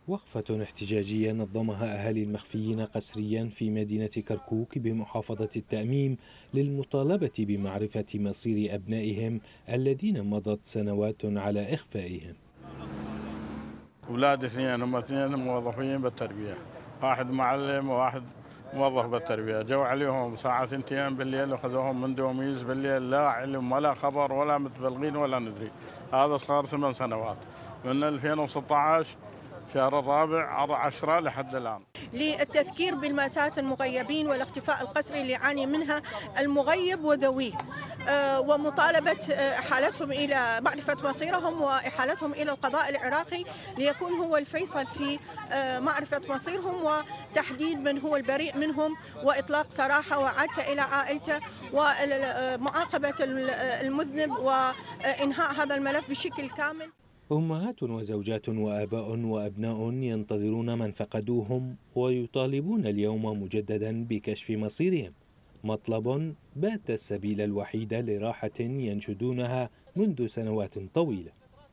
وقفة احتجاجية نظمها أهالي المخفيين قسريا في مدينة كركوك بمحافظة التأميم للمطالبة بمعرفة مصير أبنائهم الذين مضت سنوات على إخفائهم. أولادي اثنين، هم اثنين موظفين بالتربية، واحد معلم وواحد موظف بالتربية. جو عليهم الساعة 2 بالليل وخذوهم من دوميز بالليل، لا علم ولا خبر ولا متبلغين ولا ندري. هذا صار 8 سنوات من 2016 شهر الرابع 10 لحد الآن. للتذكير بالمأساة المغيبين والاختفاء القسري اللي يعاني منها المغيب وذويه، ومطالبة إحالتهم إلى معرفة مصيرهم وإحالتهم إلى القضاء العراقي ليكون هو الفيصل في معرفة مصيرهم وتحديد من هو البريء منهم وإطلاق سراحه وعادته إلى عائلته ومعاقبة المذنب وإنهاء هذا الملف بشكل كامل. أمهات وزوجات وآباء وأبناء ينتظرون من فقدوهم ويطالبون اليوم مجددا بكشف مصيرهم، مطلب بات السبيل الوحيد لراحة ينشدونها منذ سنوات طويلة.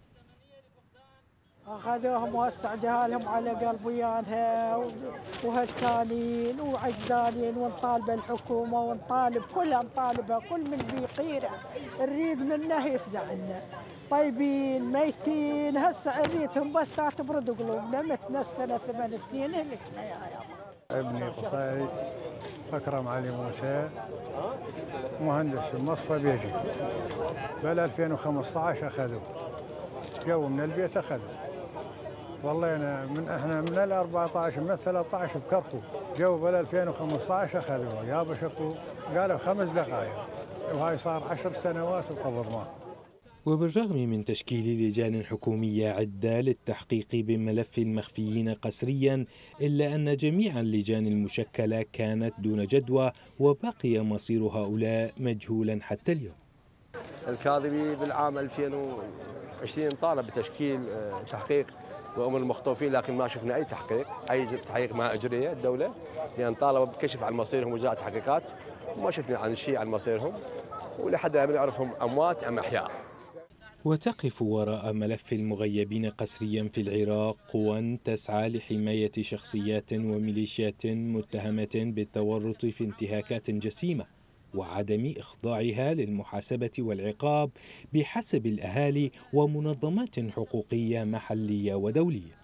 أخذوهم واستعجالهم على قلبيانها وهلكانين وعجزانين، ونطالب الحكومة ونطالب كلها، نطالبها كل من في غيره نريد منه يفزع لنا. طيبين ميتين هسه عريتهم بس تبرد قلوبنا، متنا السنة 8 سنين هلكنا يا يابا. ابني قصي أكرم علي موسى مهندس المصفى بيجي بال 2015 أخذوه، جو من البيت أخذوه. والله احنا من ال 14 من ال 13 بكركوك، جو بال 2015 اخذوه يابا شكو، قالوا 5 دقائق وهاي صار 10 سنوات وقبضناه. وبالرغم من تشكيل لجان حكومية عدة للتحقيق بملف المخفيين قسريا، إلا أن جميع اللجان المشكلة كانت دون جدوى، وبقي مصير هؤلاء مجهولا حتى اليوم. الكاذبي بالعام 2020 طالب بتشكيل تحقيق وأمر المخطوفين، لكن ما شفنا أي تحقيق ما أجريه الدولة، لأن طالبوا بكشف عن مصيرهم وجاء تحقيقات وما شفنا عن شيء عن مصيرهم، ولحد الآن نعرفهم أموات أم أحياء. وتقف وراء ملف المغيبين قسريا في العراق قوى تسعى لحماية شخصيات وميليشيات متهمة بالتورط في انتهاكات جسيمة وعدم إخضاعها للمحاسبة والعقاب بحسب الأهالي ومنظمات حقوقية محلية ودولية.